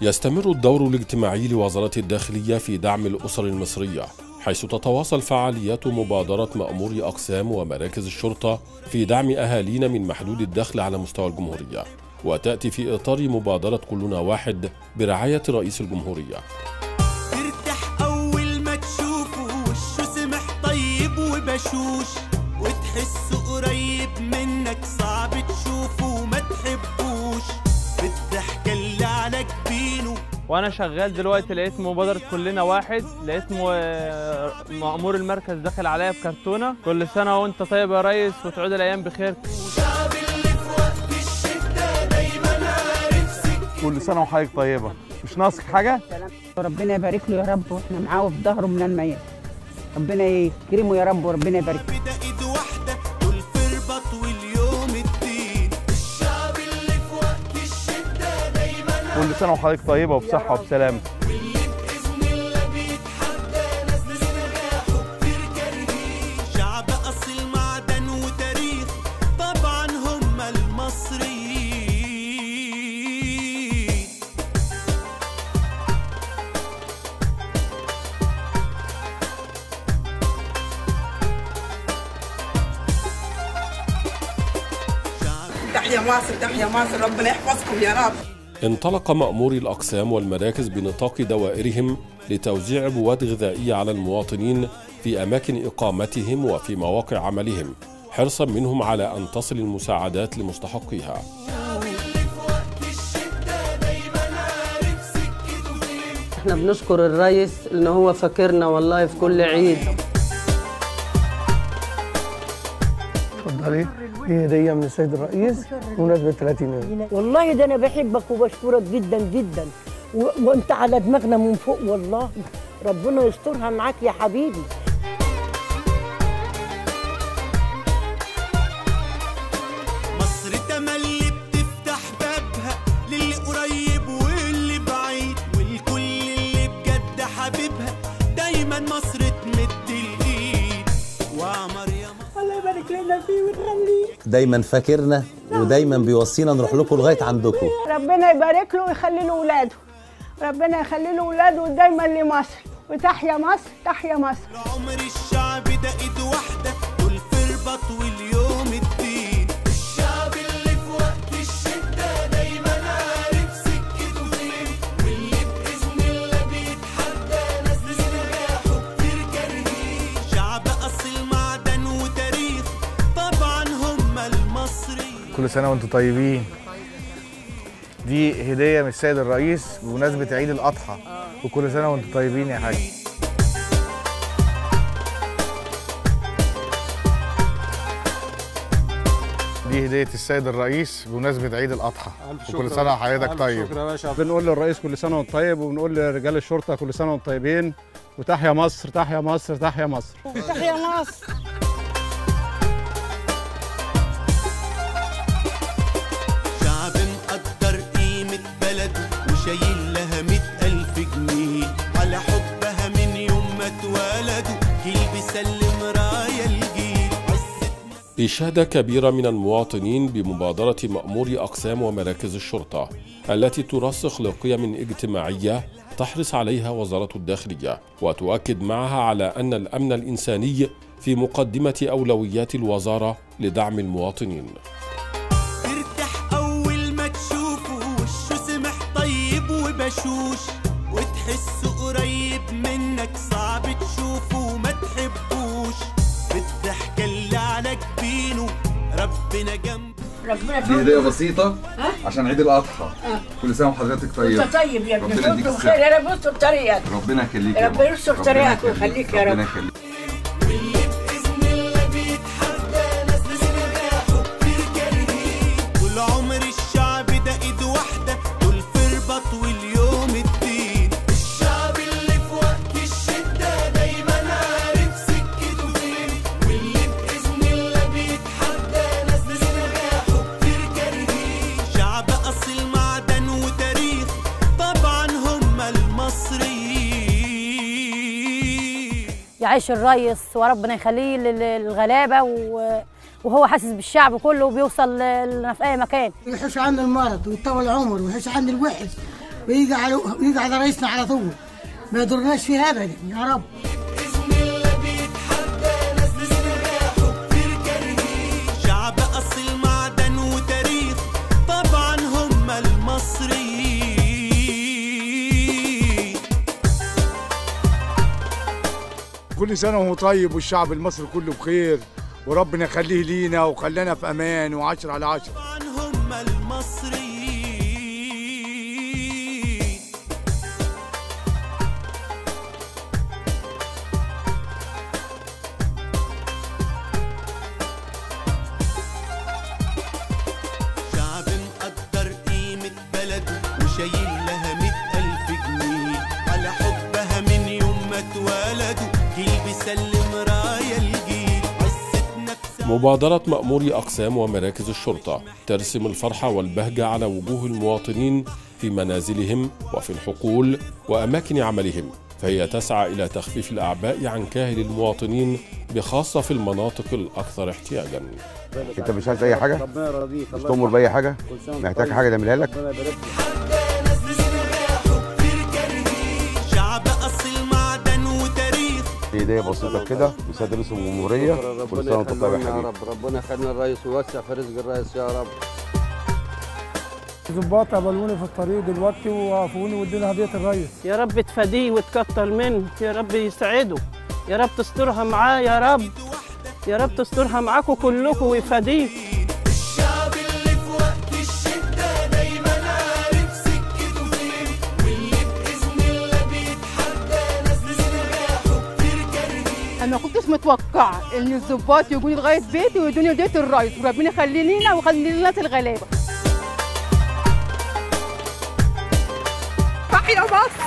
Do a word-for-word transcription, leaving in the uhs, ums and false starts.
يستمر الدور الاجتماعي لوزارة الداخلية في دعم الأسر المصرية، حيث تتواصل فعاليات مبادرة مأمور أقسام ومراكز الشرطة في دعم أهالينا من محدود الدخل على مستوى الجمهورية، وتأتي في إطار مبادرة كلنا واحد برعاية رئيس الجمهورية. ترتاح أول ما تشوفه وشه سمح طيب وبشوش، وتحسه قريب منك صعب تشوفه وما تحبوش، بالضحكة اللي على جبينه. وانا شغال دلوقتي لقيت مبادره كلنا واحد، لقيت مأمور المركز داخل عليا بكرتونه: كل سنه وانت طيب يا ريس وتعود الايام بخير. وشعب اللي في وقت الشده دايما عارف سكته. كل سنه وحضرتك طيبه، مش ناقصك حاجه؟ ربنا يبارك له يا رب، واحنا معاه في ظهره من الميت. ربنا يكرمه يا رب وربنا يبارك له. كل سنة وحضرتك طيبة وبصحة وبسلامة. واللي بإذن الله بيتحدى ناس نجاحه كتير كارهين، شعب أصيل معدن وتاريخ طبعا هم المصريين. تحيا مصر، تحيا مصر، ربنا يحفظكم يا رب. انطلق مأموري الأقسام والمراكز بنطاق دوائرهم لتوزيع بواد غذائية على المواطنين في أماكن إقامتهم وفي مواقع عملهم، حرصا منهم على أن تصل المساعدات لمستحقيها. احنا بنشكر الرئيس إن هو فاكرنا والله في كل عيد. اتفضلي، دي هدية من السيد الرئيس بمناسبة ثلاثين يوم. والله ده أنا بحبك وبشكرك جدا جدا، و... وأنت على دماغنا من فوق والله، ربنا يسترها معاك يا حبيبي. مصر تملي بتفتح بابها للي قريب واللي بعيد، والكل اللي بجد حبيبها دايما مصر تمد الإيد. وعمر يا مصر الله يبارك لنا فيه ويخليه، دايما فاكرنا ودايما بيوصينا نروح لكم لغايه عندكم. ربنا يبارك له ويخلي له ولاده، ربنا يخلي له ولاده دايما لمصر، وتحيا مصر، تحيا مصر. عمر الشعب ده ايد واحده، دول في رباط واليوم الدين. الشعب اللي في وقت الشده دايما عارف سكته فين، واللي باذن الله بيتحدى ناس نجاحه كتير كارهين، شعب اصيل معدن وتاريخ طبعا هم المصريين. كل سنة وانتم طيبين. دي هدية من السيد الرئيس بمناسبة عيد الأضحى، وكل سنة وانتم طيبين يا حاج. دي هدية السيد الرئيس بمناسبة عيد الأضحى، وكل سنة وحضرتك طيب. شكرا يا باشا. بنقول للرئيس كل سنة وانت طيب، وبنقول لرجال الشرطة كل سنة وانتم طيبين، وتحيا مصر، تحيا مصر، تحيا مصر. تحيا مصر. شعب مقدر قيمة بلده وشايل لها مئة ألف جنيه، على حبها من يوم ما اتولدوا، جيل بيسلم راية الجيل. إشادة كبيرة من المواطنين بمبادرة مأمور أقسام ومراكز الشرطة التي ترسخ لقيم اجتماعية تحرص عليها وزارة الداخلية، وتؤكد معها على أن الأمن الإنساني في مقدمة أولويات الوزارة لدعم المواطنين. ترتاح أول ما تشوفه وشه سمح طيب وبشوش، وتحسه قريب منك صعب تشوفه وما تحبوش، بالضحكة اللي على جبينه ربنا جنبه. ربنا دي هدية بسيطة عشان عيد الأضحى. آه. كل سنة وحضرتك طيب. انت طيب يا ابني، ربنا يديك كنت بخير يا رب، يستر طريقك. ربنا يخليك يا رب. ربنا يستر طريقك ويخليك يا رب. ربنا يخليك. واللي بإذن الله بيتحدى ناس نجاحه كتير كارهين، طول عمر الشعب ده ايد واحدة، دول في رباط واليوم الدين. الشعب اللي في وقت الشدة دايما عارف سكته فين، واللي بإذن الله بيتحدى ناس نجاحه كتير كارهين، شعب أصيل معدن وتاريخ طبعا هم المصريين. يعيش الريس وربنا يخليه للغلابه، وهو حاسس بالشعب كله وبيوصل لنا في اي مكان. يحوش عن المرض ويطول عمره ويحوش عن الوحش ويجي على ويجي على رئيسنا على طول، ما يضرناش فيها ابدا يا رب. بإذن الله بيتحدى ناس نجاحه كتير كارهين، شعب أصيل معدن وتاريخ طبعا هم المصريين. كل سنة وهو طيب والشعب المصري كله بخير، وربنا يخليه لينا وخلانا في أمان وعشرة على عشرة. طبعا هم المصريين. شعب مقدر قيمة بلده وشايل لها مئة ألف جنيه، على حبها من يوم ما اتولدوا جيل بيسلم راية الجيل. عزة نفسها مبادرة مأموري أقسام ومراكز الشرطة ترسم الفرحة والبهجة على وجوه المواطنين في منازلهم وفي الحقول وأماكن عملهم، فهي تسعى إلى تخفيف الأعباء عن كاهل المواطنين بخاصة في المناطق الأكثر احتياجاً. أنت مش عايز أي حاجة؟ مش تؤمر بأي حاجة؟ محتاج حاجة نعملها لك؟ شعب أصيل معدن وتاريخ. هدية بسيطة كده بسادة رئيس الجمهورية، كل سنة وأنت طيب يا حبيبي. ربنا يخلينا الرئيس ويوسع في رزق الرئيس يا رب. ظباط قابلوني في الطريق دلوقتي ووقفوني وادوني هديه الريس. يا رب تفاديه وتكتر منه، يا رب يسعده، يا رب تسترها معاه، يا رب يا رب تسترها معاكم كلكم ويفاديه. الشعب اللي في وقت الشدة دايما عارف سكته فين، واللي بإذن الله بيتحدى ناس نجاحه كتير كارهين. انا ما كنتش متوقعه ان الظباط يجوني لغايه بيتي ويدوني هديه الريس، وربنا يخلي لينا ويخلي للناس الغلابه. تحيا مصر.